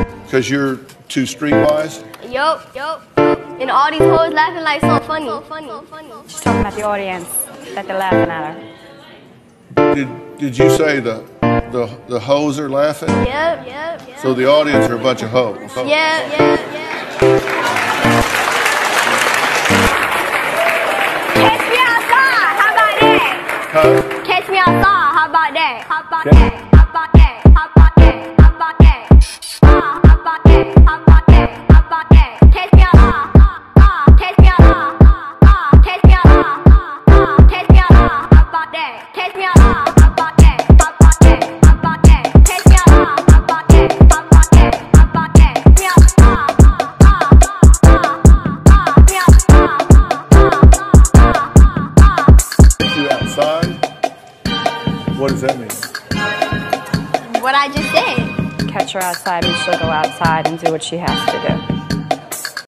Because you're too streetwise? Yup. And all these hoes laughing like so funny. She's talking about the audience, that they're laughing at her. Did you say the hoes are laughing? Yep. So the audience are a bunch of hoes? Yeah. Catch me outside, how about that? Huh? Catch me outside, how about that? How about Okay. that? How about that? How about that? How about that? How about that? How about that? How about that? Catch me outside, catch me outside, catch me outside, catch me outside, how about that? Catch me outside, how about that? How about that? How about that? Catch me outside, how about that? How about that? How about that? Me outside, You outside? What does that mean? what I just said. Catch her outside and she'll go outside and do what she has to do.